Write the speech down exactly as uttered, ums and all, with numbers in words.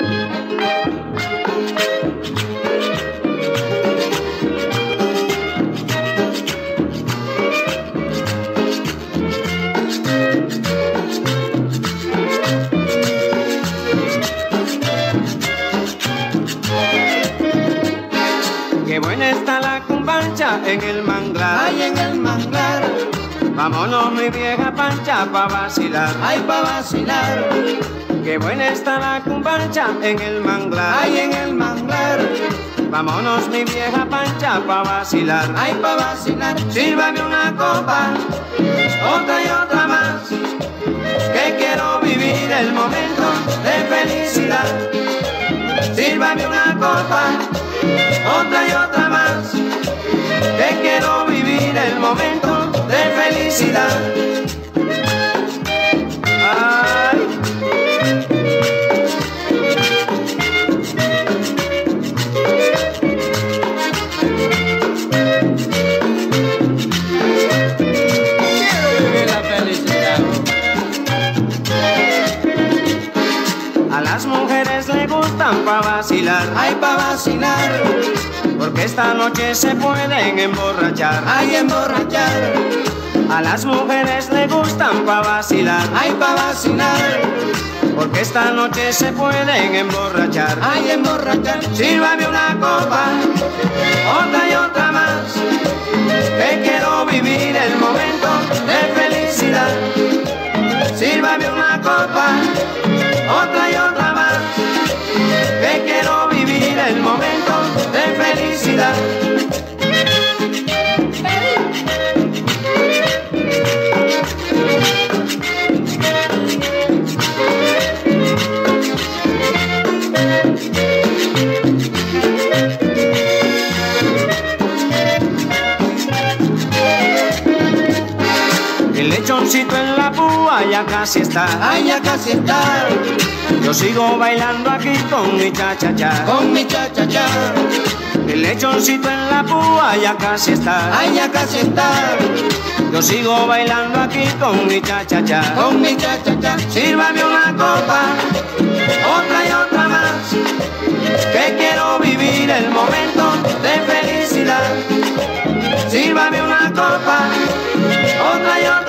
Qué buena está la cumbancha en el manglar. Ay, en el manglar. Vámonos mi vieja pancha pa' vacilar. Ay, pa' vacilar. Qué buena está la cumbancha en el manglar. Ay, en el manglar. Vámonos mi vieja pancha pa' vacilar. Ay, pa' vacilar. Sírvame una copa, otra y otra más, que quiero vivir el momento de felicidad. Sírvame una copa, otra y otra más, que quiero vivir el momento de felicidad. Ay. Quiero vivir la felicidad. A las mujeres le gustan pa' vacilar. Ay, pa' vacilar. Porque esta noche se pueden emborrachar. Ay, emborrachar. A las mujeres le gustan pa' vacilar. Ay, pa' vacilar. Porque esta noche se pueden emborrachar. Ay, emborrachar. Sírvame una copa, otra y otra más, que quiero vivir el momento de felicidad. Sírvame una copa, otra y otra más, que quiero vivir el momento de felicidad. El lechoncito en la púa ya casi está. Ay, ya casi está. Yo sigo bailando aquí con mi cha-cha-cha. Con mi cha-cha-cha. El lechoncito en la púa ya casi está. Ay, ya casi está. Yo sigo bailando aquí con mi cha-cha-cha. Con mi cha-cha-cha. Sírvame una copa, otra y otra más, que quiero vivir el momento de felicidad. Sírvame una copa, otra y otra